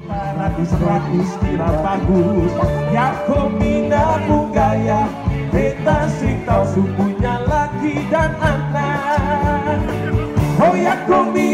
Lagu serat istilah bagus ya komina gaya beta sing tau sukunya laki dan anak. Oh ya komina